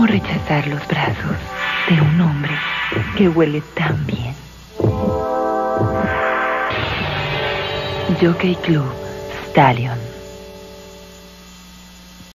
¿Cómo rechazar los brazos de un hombre que huele tan bien? Jockey Club Stallion.